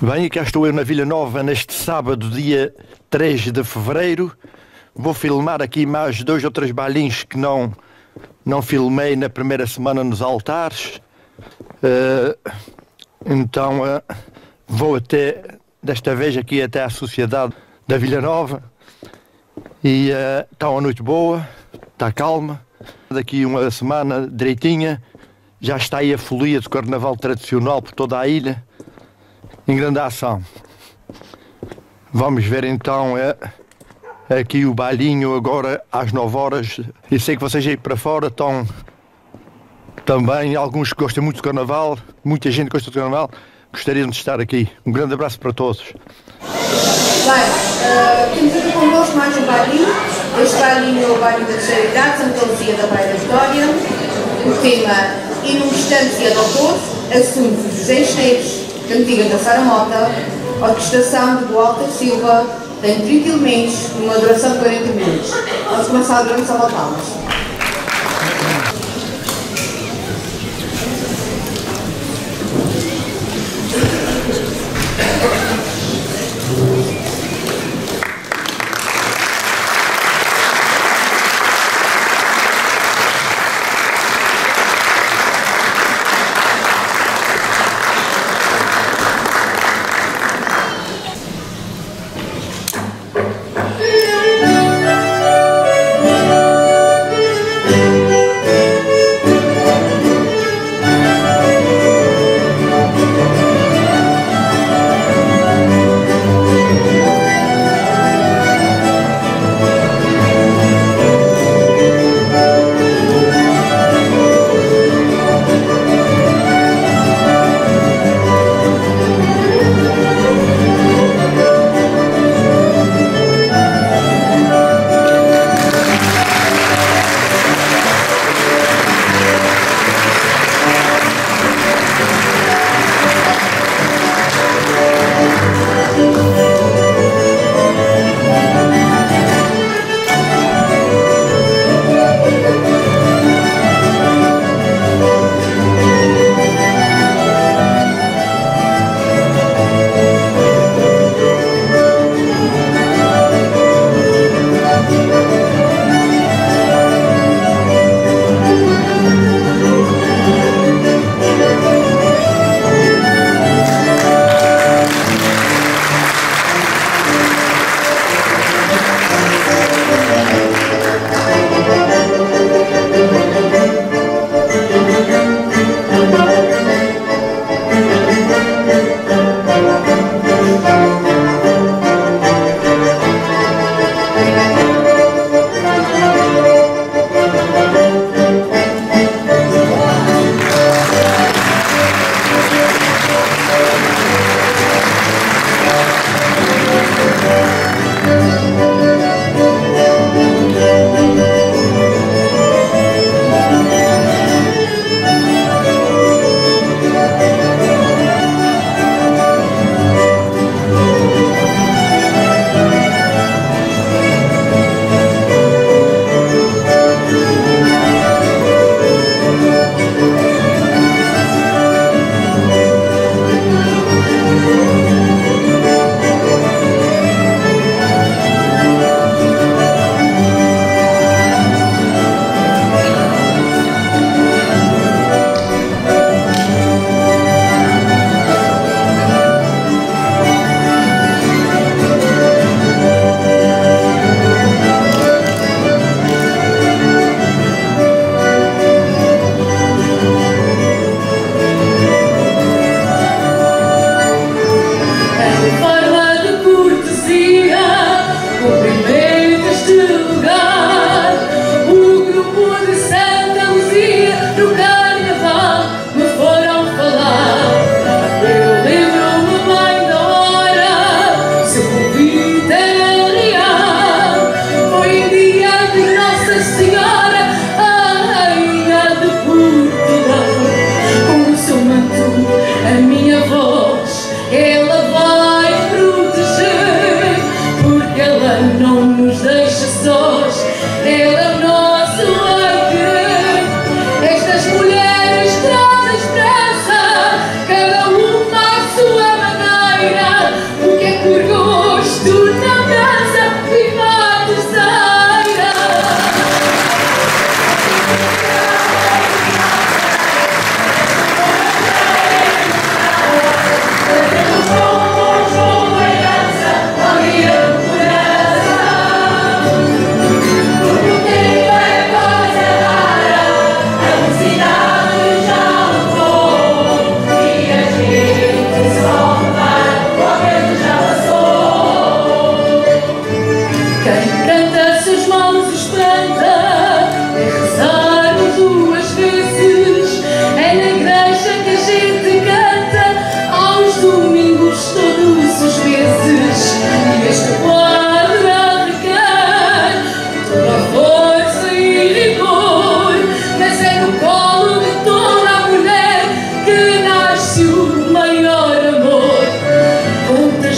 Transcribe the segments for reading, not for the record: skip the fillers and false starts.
Bem, cá estou eu na Vila Nova neste sábado, dia 3 de fevereiro. Vou filmar aqui mais 2 ou 3 bailinhos que não filmei na primeira semana nos altares. Então vou desta vez aqui até à Sociedade da Vila Nova. E está uma noite boa, está calma. Daqui uma semana direitinha já está aí a folia do carnaval tradicional por toda a ilha, em grande ação. Vamos ver então aqui o bailinho agora às 9 horas. E sei que vocês aí para fora estão também, alguns que gostam muito do carnaval, muita gente gosta do carnaval, gostariam de estar aqui. Um grande abraço para todos. Bem, temos aqui connosco mais um bailinho. Este bailinho é o bailinho da terceira idade, Santa Luzia da Praia da Vitória. O tema Inubstância do Poço, assunto José Esteves, cantiga da Sara Mota, orquestração de Walter Silva, tem 30 elementos, numa duração de 40 minutos. Vamos começar a grande salva de palmas.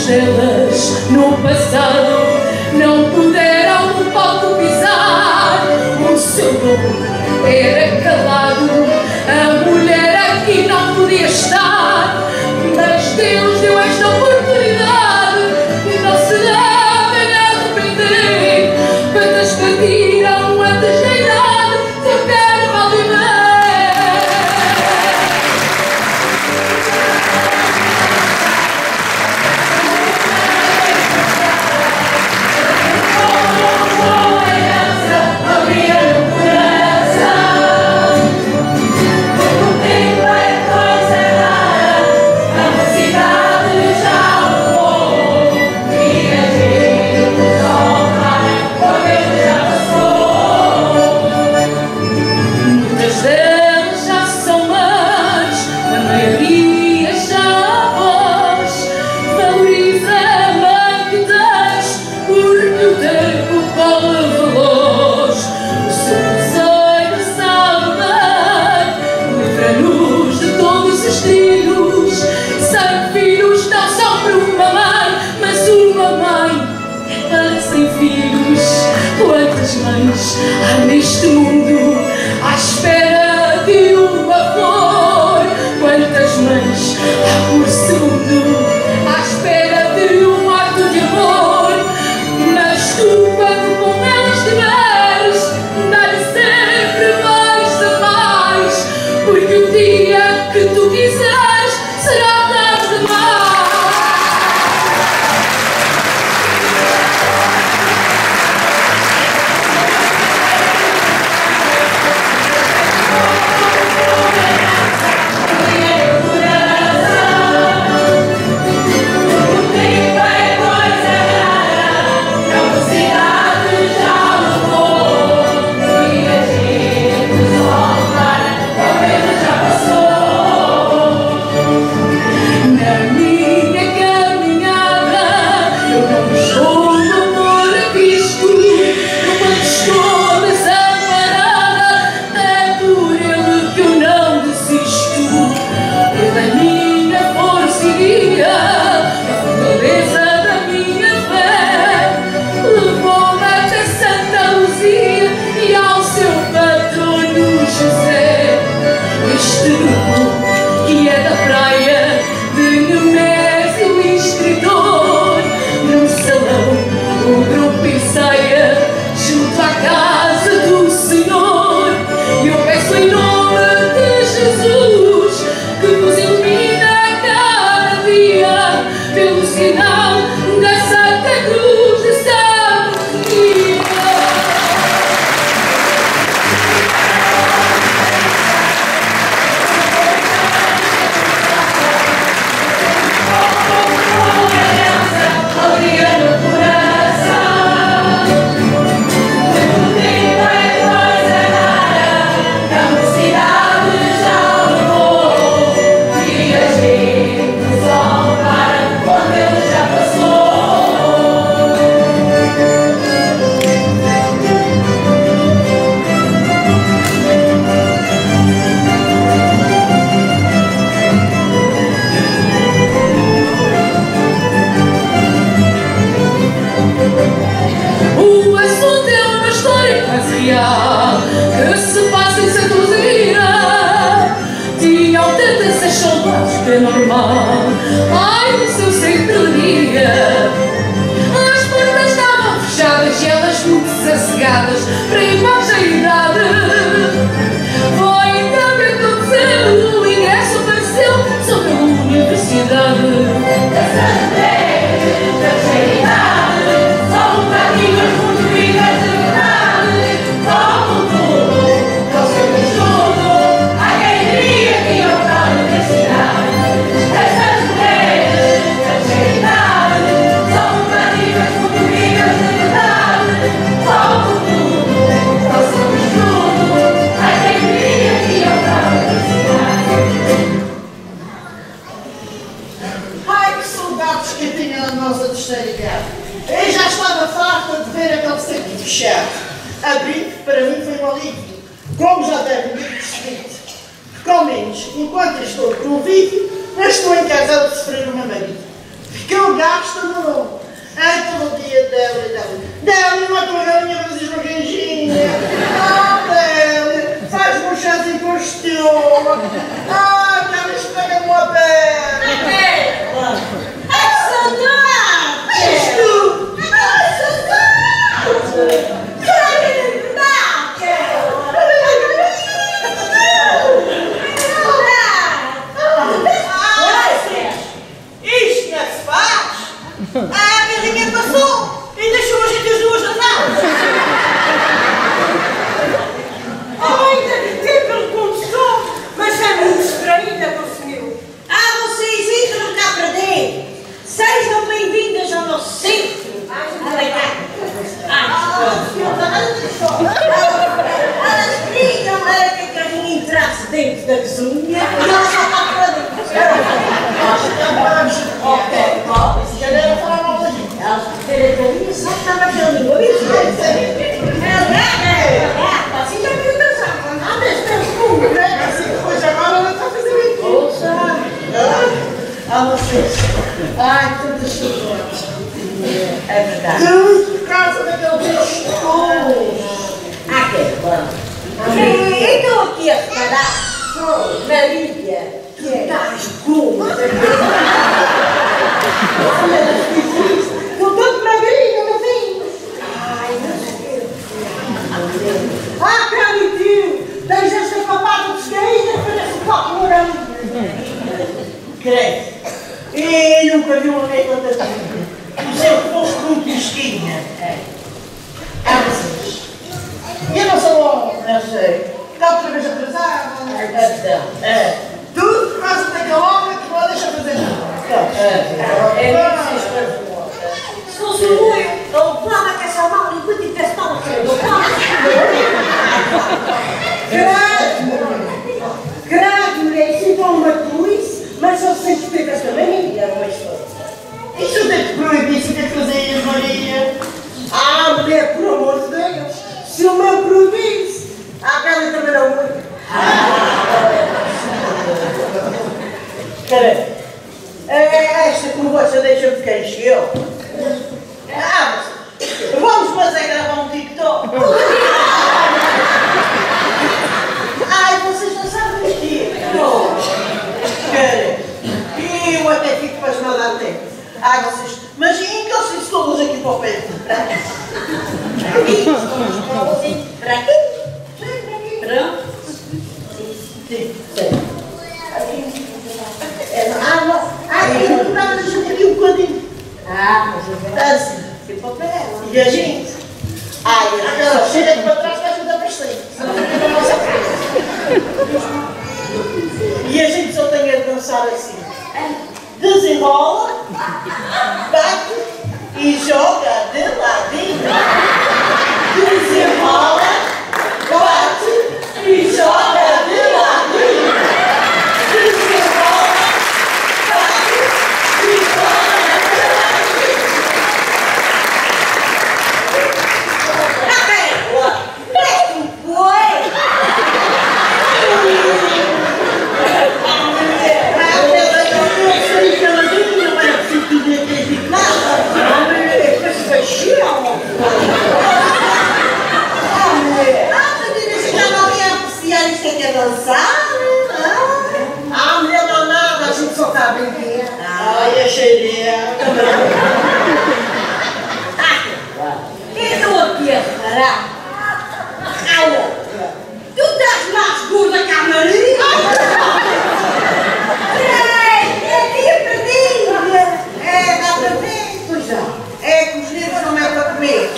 delas no passado não puderam no palco pisar. O seu nome era calado, a mulher aqui não podia estar, mas Deus deu esta oportunidade e não se devem arrepender. Quantas partiram antes da idade, se eu quero mal viver. Há neste mundo à espera de uma flor. Quantas mães há por segundo à espera de um ato de amor. Mas tu, quando com elas estiveres, dá-lhe sempre mais a mais, porque o dia que tu quiseres será tarde demais. Que se passa em Santa Luzia, tinham tantas as saudades que é normal. Ai, o seu sempre dia, as portas estavam fechadas e elas muito sossegadas para ir mais à idade. Foi então que aconteceu, o ingresso apareceu só pela universidade. Eu já estava farta de ver aquele centro fechado. Abrir, para mim, foi um alívio. Como já devem ter percebido. Porque, ao menos, enquanto estou de convívio, não estou encarregado de sofrer uma marido. Ficou gasta, não. Ai, todo dia, Délia. Délia, não é tua galinha, mas diz uma queijinha. Ah, Délia, faz-me um chazinho com estiola. Ah, Délia, esfrega-me uma perna. Ai, saudade! És tu! Ai, saudade! Será que é verdade? Isto não se faz! Ah, a vizinha passou e deixou a gente as duas dançadas! Ainda que tempo começou, mas é muito estranha, conseguiu. Ah, vocês entram cá para dentro. Sejam bem-vindas ao nosso centro. Elas queriam era que a gente entrasse dentro da cozinha e ela só está para dentro. Ok, bom. Já deram falar mal da gente. Elas querem só estava pela língua. Assim já viu dançar. Nada, Assim, depois agora ela está a fazer isso. ouça. Ah, vocês. Ai, tantas saudades. É verdade. Tudo por causa daquele bicho. Ah, que bom. Estou aqui a reparar. Maria, tu estás gorda. Estou todo magrinho, meu filho. Ai, ah, Carlitinho, tens esta papada descaída que parece um copo de morango. Creio. E nunca vi uma vez tanta vida. E sempre foste muito mesquinha. Ah, vocês. Eu não sou bom. Não sei. Está outra vez atrasada. É. Tudo por causa daquela obra que não deixa fazer nada. Se fosse o eu levava com essa mala enquanto tivesse mal a querer dobrar. Credo, mulher, isso então uma cruz, mas só sei que teve esta mania, mas foi. Isso eu tenho que proibir, isso eu tenho que fazer, Maria. Ah, mulher, por amor de Deus, se o meu proibisse, a cara também não muito. Caramba, esta conversa deixa-me quem encheu. Ah, vamos fazer gravar um TikTok. Ai, vocês não sabem vestir. Caramba, eu até fico pasmada há tempo. Ah, vocês, mas encostem-se todos aqui para o pé. Para aqui? Pronto? Sim. Ah, não. Ah, eu não dava de gente aqui um bocadinho. Ah, mas é Assim. que papel. E a gente? Ai, aquela cheira que para trás vai ajudar bastante. Senão fica a nossa frente. E a gente só tem a dançar assim. Desenrola, bate e joga de ladinho. Desenrola, bate e joga de ladinho. Desenrola, bate e joga de ladinho. Ah, mulher não nada, a gente só está bem aqui. Ai, a cheirinha. Estou aqui a reparar. Olha, tu estás mais gorda que a Maria. É dia perdido. É, dá para ver. Pois já. É que os livros não é para comer.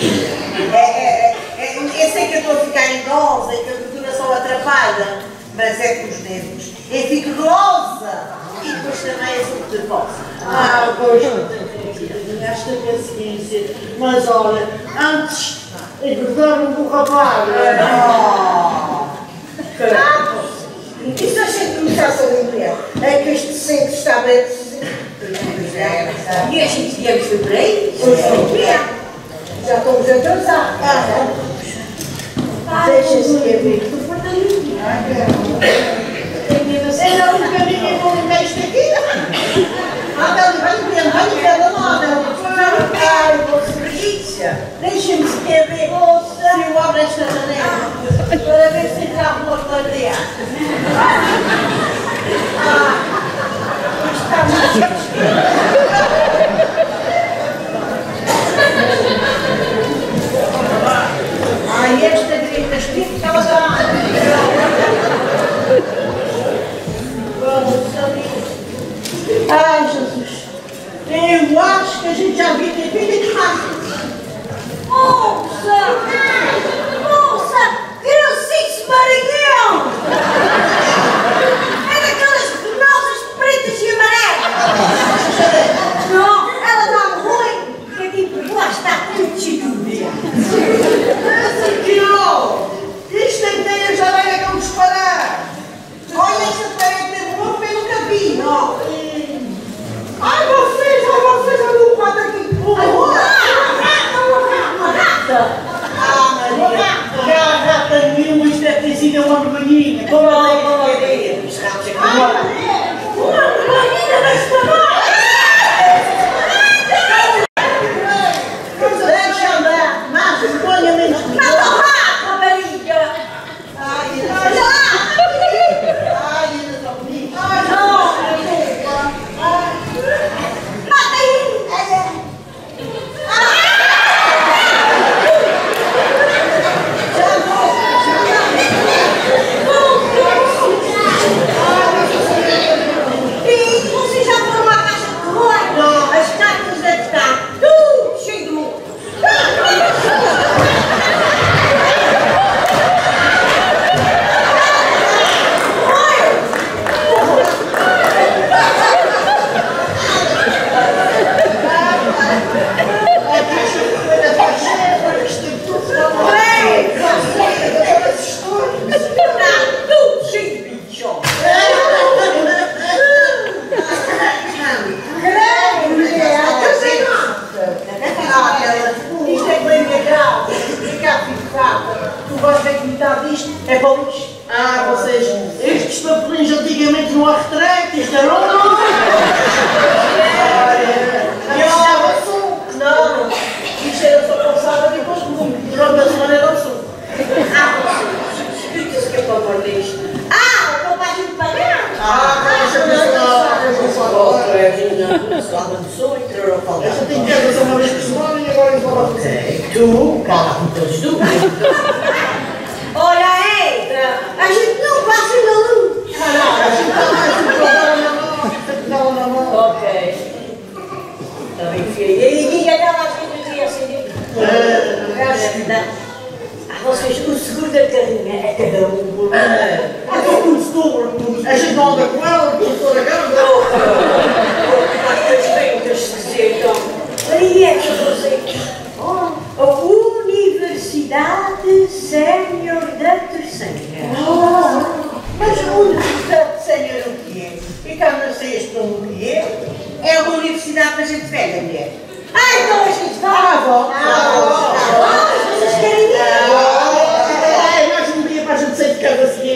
Eu sei que eu estou a ficar idosa e que a gordura só atrapalha, mas é com os nervos. Eu fico rosa e depois também é suco de voz. Ah, pois, esta paciência. Mas olha, antes engordaram do rapaz. Isso a gente começar a saber, é que este centro está bem. E a gente viemos de por aí? Já estamos a dançar. Deixa-se ver. Era um caminho e vou limpar isto aqui. Ah, vai limpando, vai limpando a nós. Eu acho que a gente já devia ter vindo de fácil. Moça! Moça! Grossíssimo Maranhão! É daquelas penosas pretas e amarelas! Não, ela dá-me ruim, que é tipo, lá está tudo chicuria. Mas aqui, ó! Isto tem teias de areia que vamos parar! Olha, esta teia tem um ouro, eu nunca vi, não! Ai, vocês, olha o quadro aqui! Uma rata! Ah, Maria! Já a rata nenhuma, isto deve ter sido uma vergonhinha! Como a ideia dos ratos aqui fora! Uma vergonhinha da espanhol! Deixa andar, mas vergonha menos que Mata o rato, rapariga! Olha lá! Ai, ainda está bonito! Não! Mata aí! E vocês já foram à caixa de correio? Não. As cartas devem estar tudo cheio de muro. Está tudo cheio de bichos. Isto é bem legal, ficar fixado. Tu vais ver que metade disto é para o lixo. Ah, vocês, estes papelinhos antigamente não há retrete, isto era não. Não, isto era só calçada depois durante a semana era o sul. Explica-se que é para pôr nisto. O papai de pagar. Essa tem que fazer uma vez por semana e agora eles vão fazer. Tu, cala com todos tu. Olha, entra. A gente não passa na luz. Caralho, a gente está mais um programa na mão, tem que dar uma na mão. Ok. Está bem feio. E aquela gente que ia acender? Vocês, o seguro da carrinha é cada um por A gente não anda com ela, porque estou na cama. As ventas se sentam. Aí é que você. A Universidade Sénior da Terceira. Mas a Universidade Sénior o que é? E cá nasceste o que é? É uma universidade para gente velha, mulher. Então a gente vai. Vocês querem ir? É mais um dia para a gente sair de casa seguir.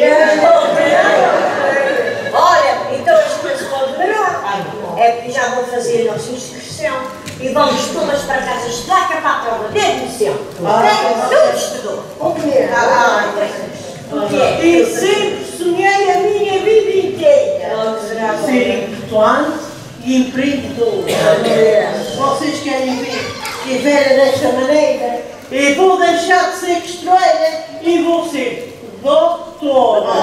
Olha, então as coisas vão demorar. É que já vão fazer a nossa inscrição e vamos todas para casa de placa para a prova de admissão. Tudo estudou. E sempre sonhei a minha vida inteira ser importante e empreendedor. Vocês querem ver que velha desta maneira? E vou deixar de ser costureira e vou ser doutora.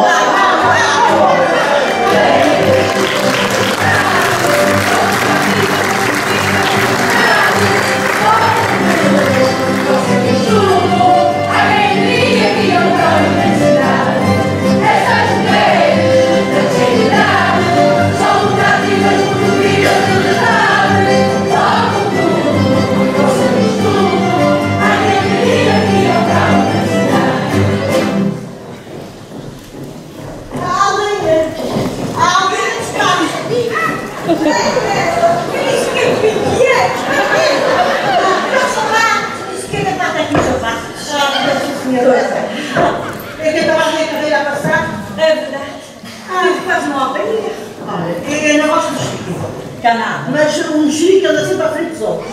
É que eu estava a minha carreira a passar. É verdade. Faz uma aldeia. Olha, eu não gosto de chique. Canado. Mas um chique anda sempre à frente dos outros.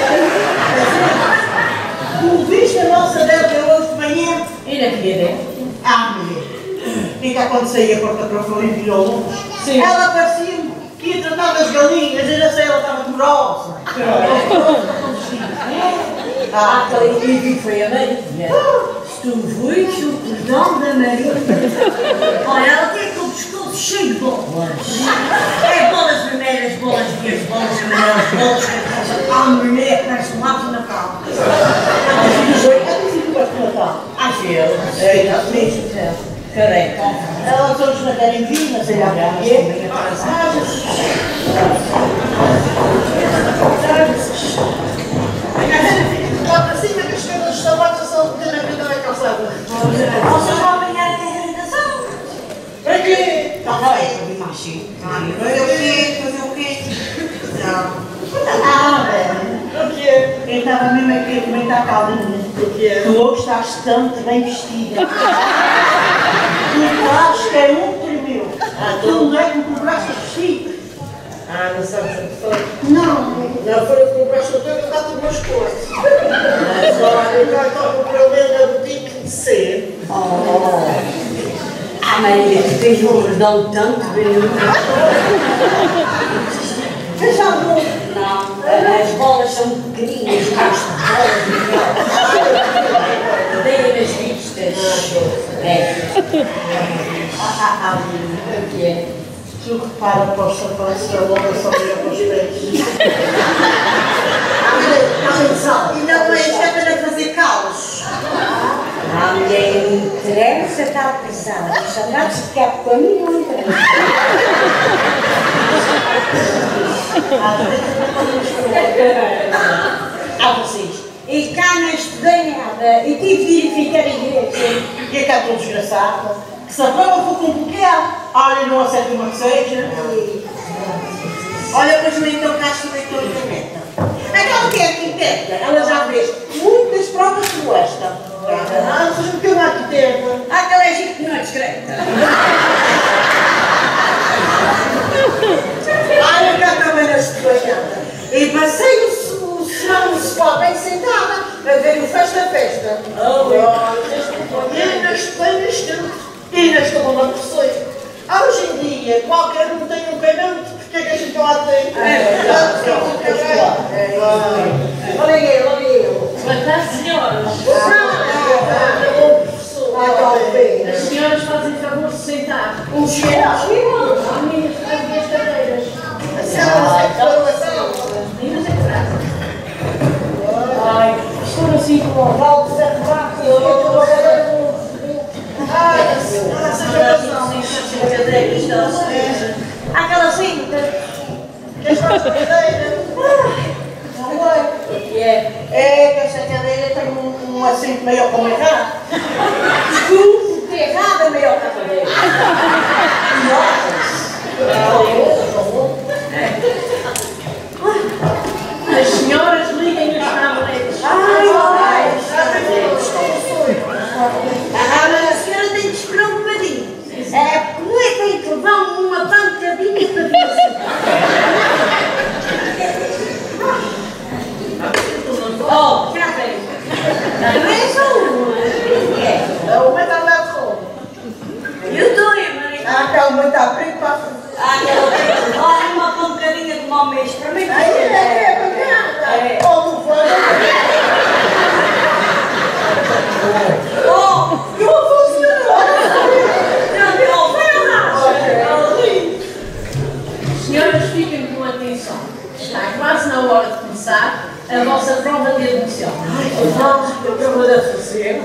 Tu viste a nossa Débora hoje de manhã? E na filha dela? Mulher. O que quando saía a porta para fora e virou luz? Sim. Ela parecia que ia tratar das galinhas, eu já sei, ela estava demorosa. E foi a Maria. Se tu viste o perdão da Maria, olha, ela tem aquele pescoço todo cheio de bolas. É bolas vermelhas, bolas verdes, bolas amarelas, bolas cor-de-rosa. Ah, mulher, parece um ato de Natal. Às vezes. É, mesmo. Correto. Elas todas não querem vir, mas é bem atrasadas. Lá para cima que as coisas estão lá, só de ter a vida na calçada. Vocês vão apanhar a realização. Para quê? Não vai, imagina. Fazer o quê? Fazer o quê? Não. Ah, velho. O quê? Eu estava mesmo aqui a comentar a Calvinha. O quê? Tu hoje estás tanto bem vestida. Tu estás que é muito tremeu. Tu não é que me compraste os vestidos? Ah, não sabes o que foi? Não. Não foi o que compraste o teu, que dá-te umas cores. Só eu já estou com o problema da boutique de ser. Ah, Maria, tu tens um cordão tanto bonito. Veja muito. Não, as bolas são pequeninas, as bolas melhores. Dei as vistas. É. O que é? Tu repara para os sapatos da bola, só vira para os pés. E não é para fazer calos. A mulher interessa estar pesada. Os sapatos que há para mim não interessa. Vocês. E cá não estudei nada. E tive de ficar em igreja. E é que há tão desgraçado? Que se a prova for complicada, olha, não acerta uma receita. Olha, pois o então cá estudei toda a meta. Aquela que é arquiteta, ela já fez muitas provas como esta. Ah, seja um bocadinho arquiteta. Aquela é gente que não é discreta. Olha, cá também não estudei nada. E passei o serão municipal bem sentada a ver o festa-festa. E ainda estou uma pessoa. Hoje em dia, qualquer um tem um canante, porque é que a gente lá tem? Olha ele, olha ele. Boa tarde, senhoras. As senhoras fazem favor de sentar. Um cheiro. As meninas trazem as cadeiras. As meninas é que trazem. Ai, estou assim com o Volto a arrumar. Aquela cinta. Queres mais uma cadeira? É que essa cadeira tem um assento maior que o errado. Desculpe, que errado é maior que a cadeira. As senhoras liguem os tabletes. Mas a senhora tem que esperar um bocadinho. É porque é que tem que levar uma pancadinha para vir assim. Oh, já vem. Não é só uma. Uma está a dar de roupa. Eu estou, Maria. Aquela mãe está a preto para a frente. Olha, uma pancadinha de mau mês para mim. É pancada. Ou não foi? Oh, Não funcionou. Senhoras, fiquem com atenção. Está quase na hora de começar a vossa prova de admissão. Prova de fazer.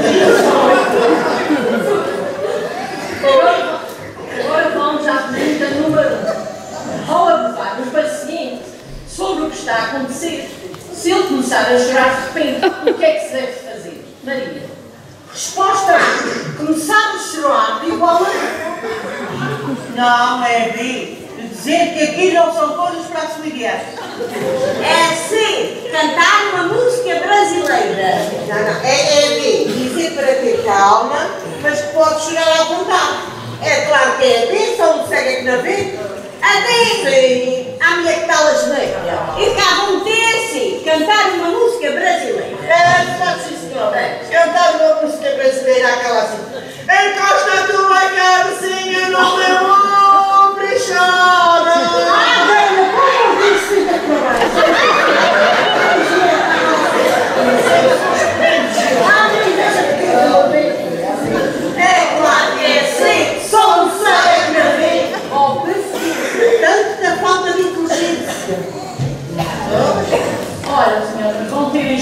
Agora vamos à pergunta número 1. Ao aprovar-nos para o seguinte, sobre o que está a acontecer, se ele começar a chorar de repente, o que é que se deve fazer? Maria. resposta. Começar a chorar igual a... Não, é B. Dizer que aqui não são coisas para se ligar. É C. Cantar uma música brasileira. Não, não. É B. Dizer para ter calma, mas que pode chorar à vontade. É claro que é B. Só um segue aqui na B. A D. Sim. A minha que está a geneira. E cá vão ter C. Cantar uma música brasileira. É, sim, senhor. Cantar uma música brasileira, aquela assim. Encosta a tua cabecinha no meu ombro e chora. Ah, velho, como ouvir isso da É claro que é assim, só um segue na vida.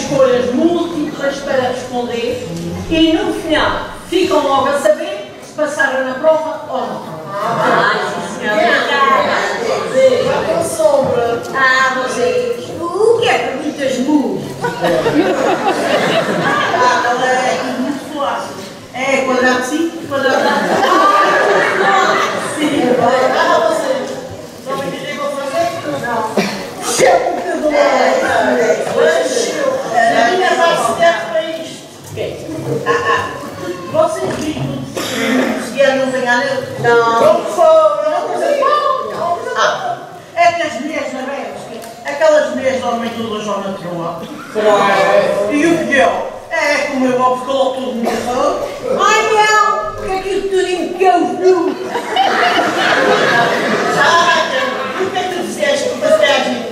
escolhas múltiplas para responder e no final ficam logo a saber se passaram na prova ou não. Sim, senhora. Com sombra. Vocês. O que é perguntas mu? Ela é muito fácil. É quadrado de 5, quadrado de 5. Sim, vocês. Não me dizem como fazer? Não. Se é o computador. A minha base serve para isto. Vocês viram se ela não ganhar nele? Não. Não foi. Não. É que as mulheres na Bélgica, aquelas mulheres dormem todas lá na troa. E o pior é que o meu avô ficou logo todo nervoso. Ai não, que aquilo tudo encausou. O que é que tu fizeste com passagem?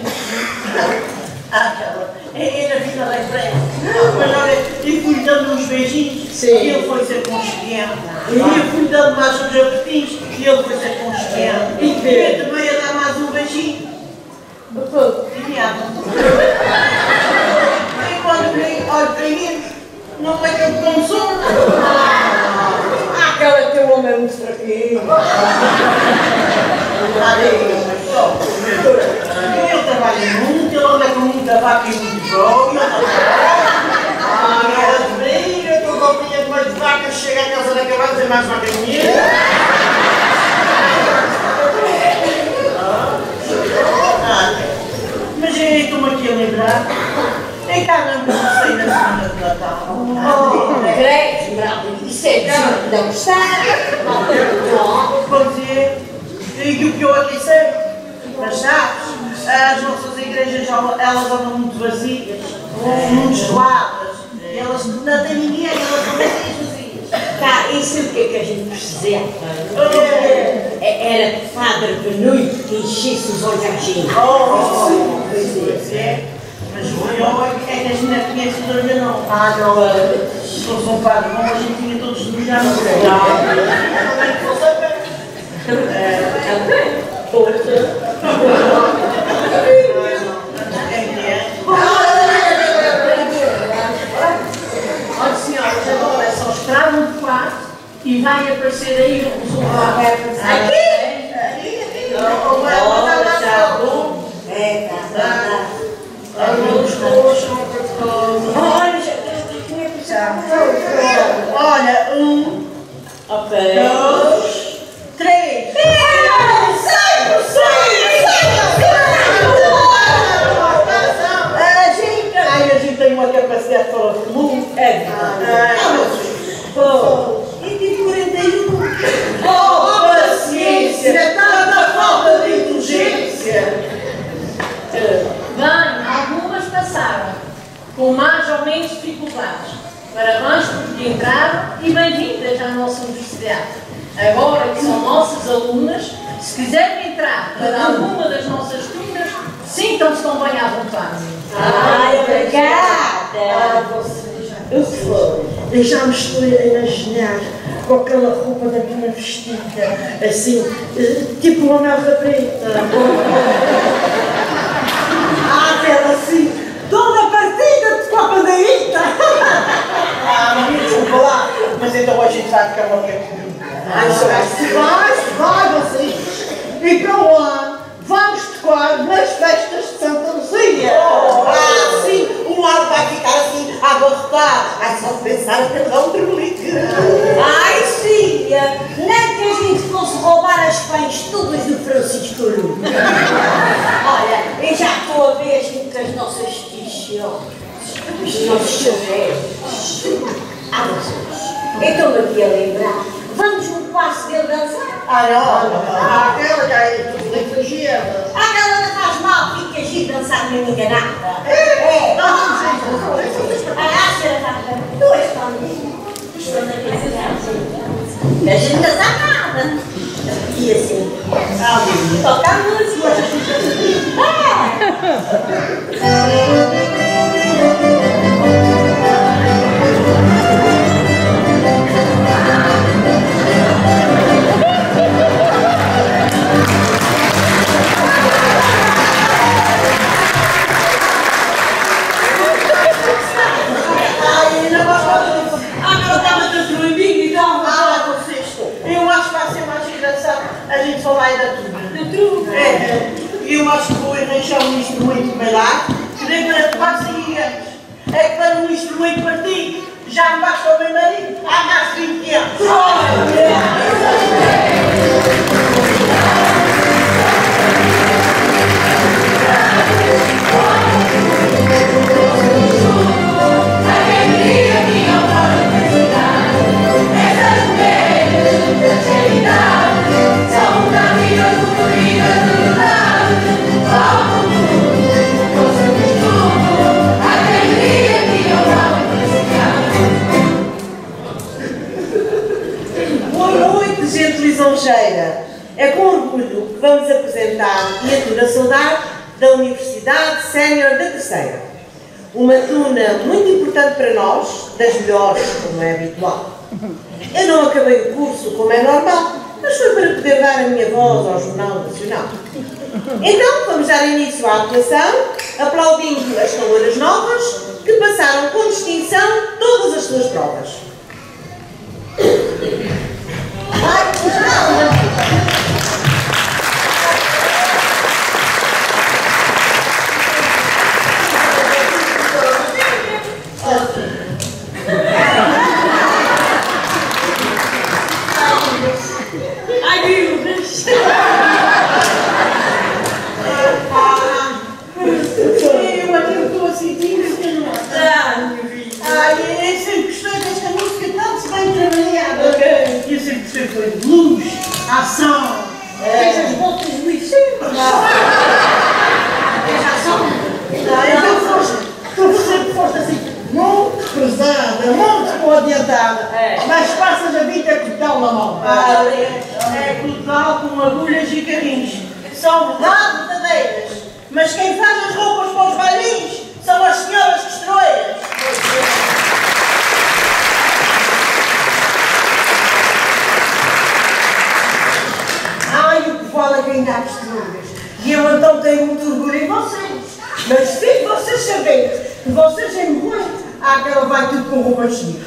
É na vida da empresa. Mas olha, e fui dando uns beijinhos e ele foi ser consciente. E eu fui dando mais uns apertinhos e ele foi ser consciente. E eu também ia dar mais um beijinho. E nada. E quando olho para mim, não é que eu consumo. Aquela teu homem é muito fraquinho. Ele trabalha muito, ele anda com muita vaca e muito bom. Era de briga, com a copinha de meio de vaca, chega à casa da cabana e dizer mais vaca minha. Mas eu estou-me aqui a lembrar. Em casa não sei na semana de Natal. Creio, Esmeralda, isso é de não gostar. Vou dizer, e o que eu aqui sei, mas sabes, as nossas igrejas elas andam muito vazias, muito geladas, elas não têm ninguém, elas são vazias. Cá, isso é o que é que a gente precisava. Era Padre Benoito que enchesse os olhos à gente. Pois é. Mas o pior é que a gente não conhece o Dona não. Se fosse um padre bom, a gente tinha todos de milhar no céu. Olha, senhoras, agora é só esperar um quarto e vai aparecer aí um sofá. Aqui? Ou vai botar lá no olha, 1, 2, 3. A gente tem uma capacidade fora do comum. E tive 41. Paciência, tanta falta de inteligência. Bem, algumas passaram, com mais ou menos dificuldades. Parabéns porque entraram e bem-vindas à nossa universidade. Agora que são nossas alunas, se quiserem entrar para alguma das nossas turmas, sintam-se tão bem à vontade. Ai, obrigada. Eu fui. Deixámos-te imaginar com aquela roupa da minha vestida, assim, tipo uma melra preta. Aquela assim, toda partida com a bandeirita. Maria, desculpa lá, mas então a gente vai ficar uma comigo. Vai vocês. E para o ano, vamos tocar nas festas de Santa Luzia. Sim, o mar vai ficar assim a abarrotar. Ai, só de pensar que não tremelique. Ai, filha, nem que a gente fosse roubar as pães todas do Francisco Lu. Olha, eu já estou a ver assim com as nossas t-shirts, os nossos chaveiros. Vocês, eu estou-me aqui a lembrar. Vamos no passo dele dançar? Aquela que é tudo liturgia. Aquela não faz mal, fica a gente dançar na minha nada. A senhora está com duas palminhas. A gente não dança nada. E assim, toca a música. ao Ministro muito bailar, que nem para tomar seguidas. É que para um instrumento partido já me basta o meu marido há mais de 20 anos. Lisonjeira. É com orgulho que vamos apresentar e a saudade da Universidade Sénior da Terceira. Uma tuna muito importante para nós, das melhores, como é habitual. Eu não acabei o curso como é normal, mas foi para poder dar a minha voz ao Jornal Nacional. Então vamos dar início à atuação, aplaudindo as caloras novas que passaram com distinção todas as suas provas. Foi de luz, ação, fez as voltas do inferno. Fez ação. Tu sempre foste assim, muito cruzada, muito adiantada, mas passas a vida com o tal na mão. É brutal com agulhas e carrinhos. São verdadeiras, mas quem faz as roupas para os bailinhos são as senhoras costureiras. Fala quem dá costuras. E eu então tenho muito orgulho em vocês. Mas se vocês saberem que vocês em muito, aquela vai tudo com roupas chiques.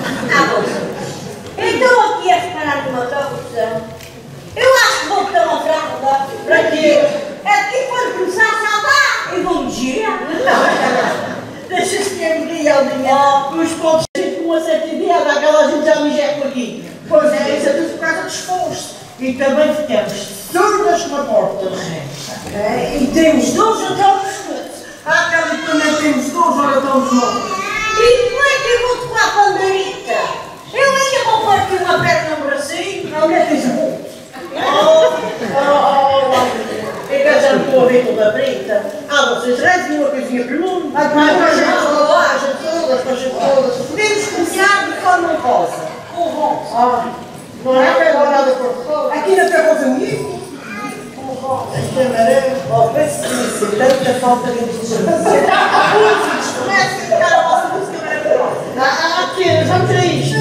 Eu estou aqui a reparar numa confusão. Eu acho que vou ter uma fralda. Para quê? É que quando começar a saltar, eu vou me girar. Não, deixa-se que a guia, Aldinha. Os pontos com uma certa ideia daquela gente já me injeta por aqui. Pois é, isso é tudo por causa do esforço. E também ficamos surdas com a porta. E temos 12 até o pescoço. Aquela que também temos 12, ora estamos mortos. E como é que eu vou tocar a pandeirita? Eu ainda vou pôr aqui uma perna no bracinho. Não metes o bolso. É que eu já me estou a ver toda preta. Vocês rezem uma coisinha por mundo. Podemos começar de forma rosa. Com rosa. Não é agora nada por aqui não tem rosa bonita. Isto é amarelo. Vê-se que tanta falta de inteligência. Começa a ficar a vossa música maravilhosa. Aqui, vamos ver isto.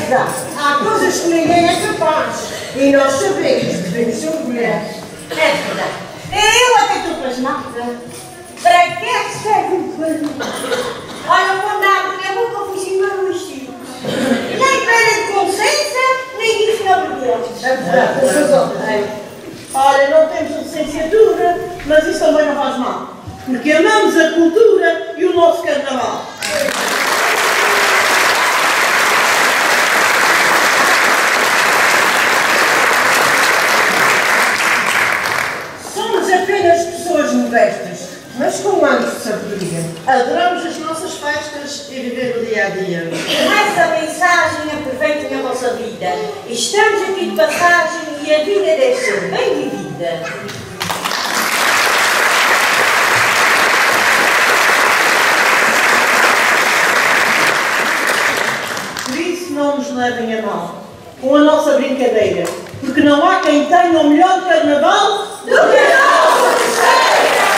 verdade. Há coisas que ninguém é capaz. E nós sabemos, devemos ser mulheres. É verdade. Eu até estou pasmada. Para que é que serve um pano? Olha, não vou nada, eu vou confusir o meu vestido. Nem pede consciência, nem disse na vergonha. É verdade, tens razão. Olha, não temos licenciatura, mas isso também não faz mal. Porque amamos a cultura e o nosso carnaval. Somos apenas pessoas modestas, mas com anos de sabedoria. Adoramos as nossas festas e viver o dia a dia. Essa mensagem aproveita na vossa vida. Estamos aqui de passagem e a vida deve ser bem vivida. Por isso não nos levem a mal com a nossa brincadeira, porque não há quem tenha o melhor carnaval do que a nossa Teixeira!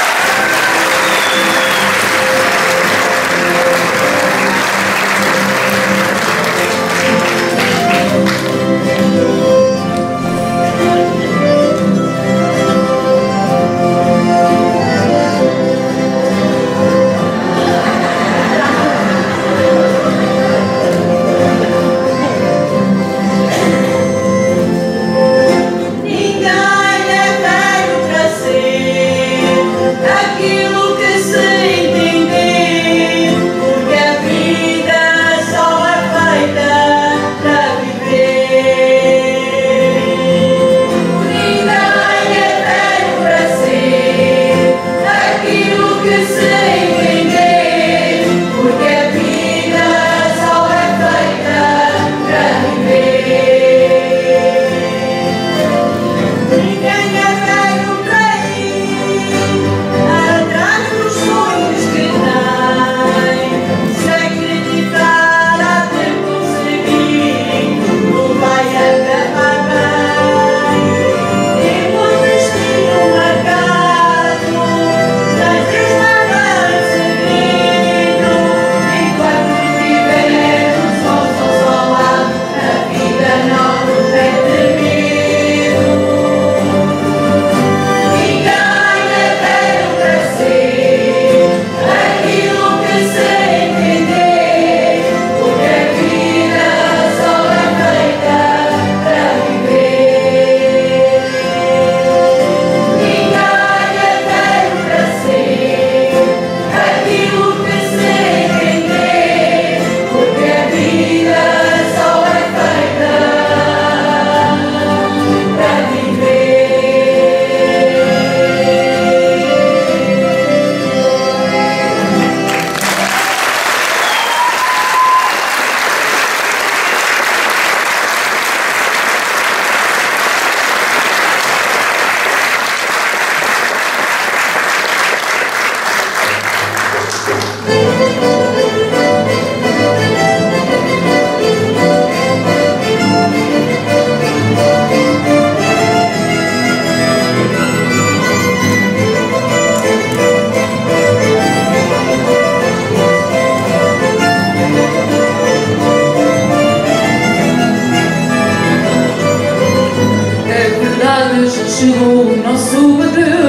chegou o nosso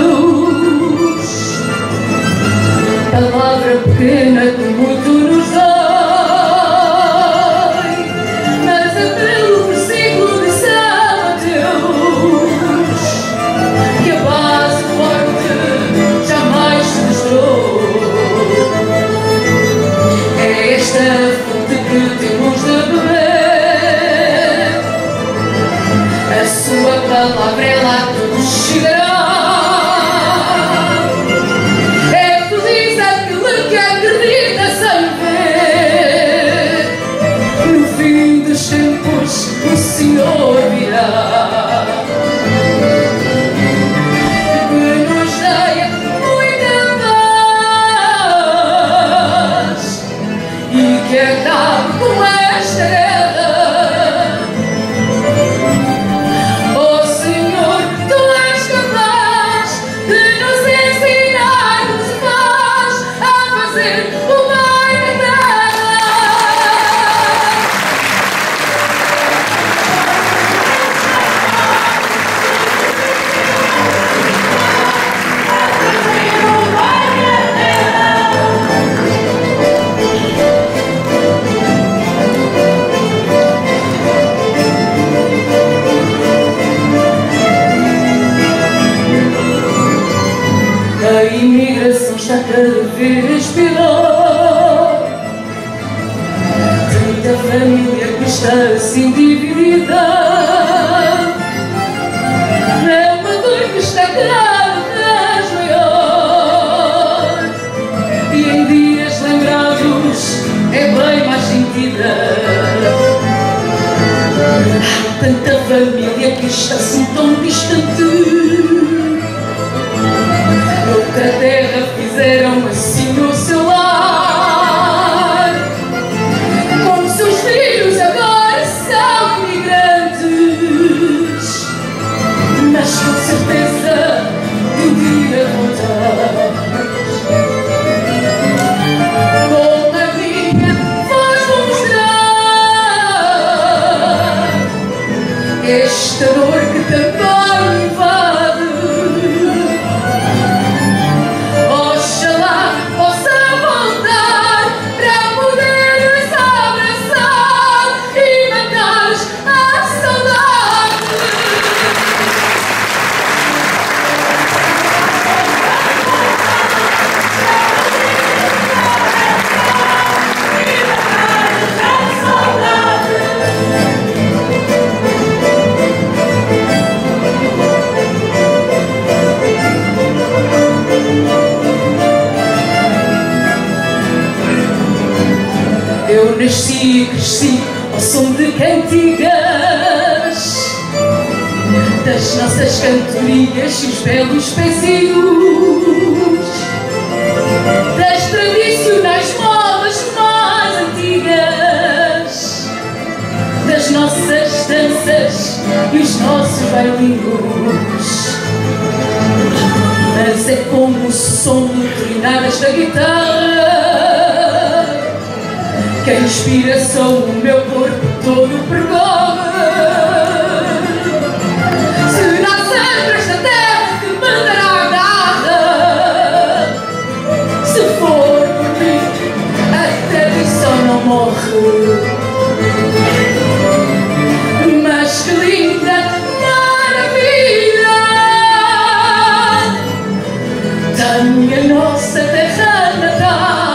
adeus. Palavra pequena que muito nos dói, mas é pelo versículo de São Mateus que a base forte jamais se destrou. É esta fonte que temos de beber, a sua palavra é lá que nos chegará. É feliz aquele que acredita sem ver, no fim dos tempos o Senhor virá, que nos dê muita paz e que acabe com esta guerra. Oh Senhor, Tu és capaz de nos ensinar o que se faz a fazer o bem na terra. tanta família que está assim dividida, é uma dor que está cada vez maior, e em dias lembrados é bem mais sentida. Há tanta família que está assim tão distante, noutra terra fizeram assim o seu lar, como seus filhos agora são imigrantes, mas com certeza de um dia voltar. Com a minha voz vou mostrar esta dor que também invade. Oxalá possa voltar para poder-nos abraçar e matar a saudade. Eu nasci e cresci ao som de cantigas, das nossas cantorias e os belos pezinhos, das tradicionais modas mais antigas, das nossas danças e os nossos bailinhos. Mas é como o som de trinadas da guitarra que a inspiração o meu corpo todo percorre. Será sempre esta terra que me dará a garra. Se for por mim, a tradição não morre. Mas que linda maravilha tem a nossa terra natal.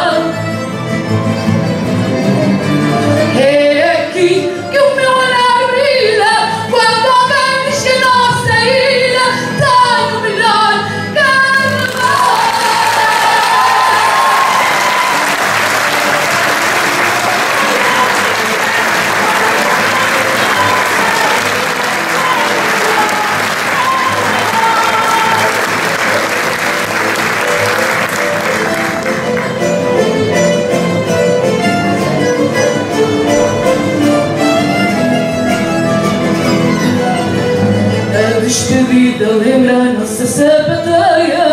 É aqui que o meu olhar brilha quando alguém diz que a nossa ilha tem o melhor carnaval. A despedida lembra a nossa sapateia,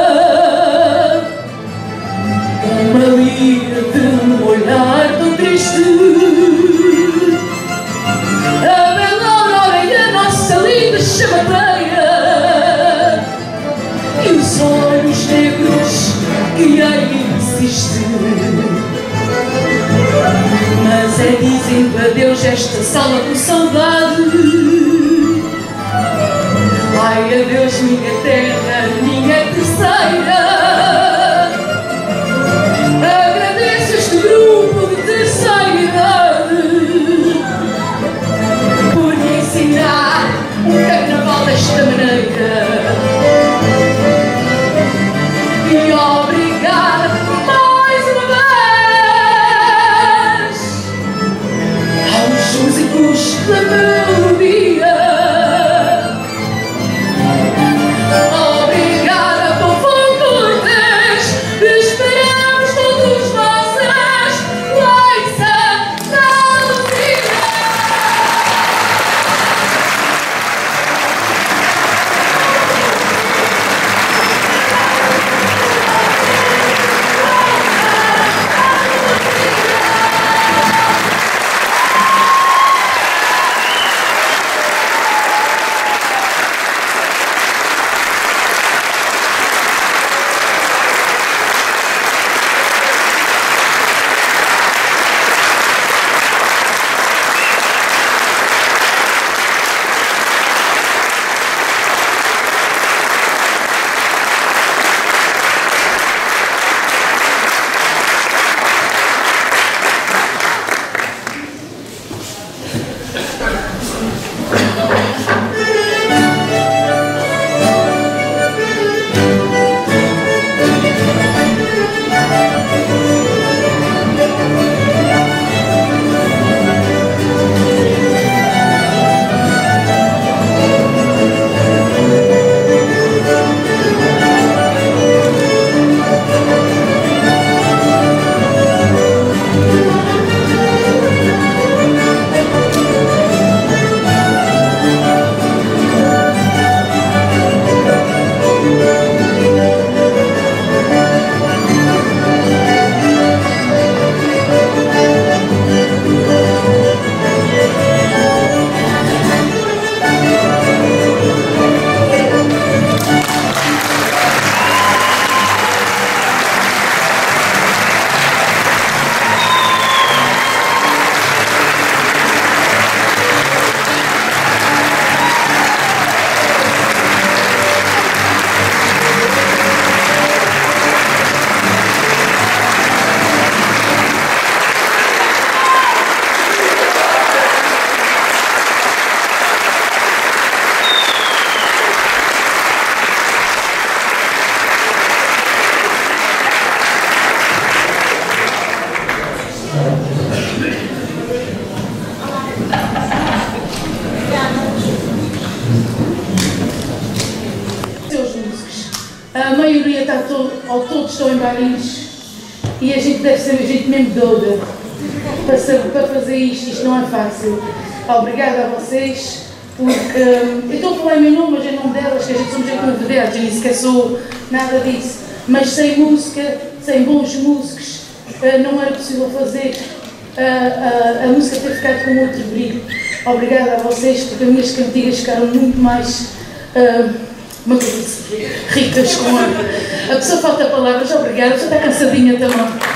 uma lira de um olhar tão triste. A bela aurora e a nossa linda chamateia, e os olhos negros que aí insiste. Mas é dizendo adeus esta sala por saudade. Ai, adeus minha terra, minha terceira. Agradeço este grupo de terceira idade por me ensinar um carnaval desta maneira. E obrigada mais uma vez aos músicos da melodia. Obrigada, povo cortês, esperamos todos vocês lá em Santa Luzia. maioria está ou todos estão em barins e a gente deve ser gente mesmo doida para fazer isto não é fácil. Obrigada a vocês, porque eu estou a falar em meu nome, mas em nome delas, que a gente somos convidados, eu nem sequer sou nada disso, mas sem música, sem bons músicos, não era possível fazer a música ter ficado com outro brilho. Obrigada a vocês, porque as minhas cantigas ficaram muito mais ricas com a pessoa falta palavras. Obrigada, a pessoa está cansadinha também.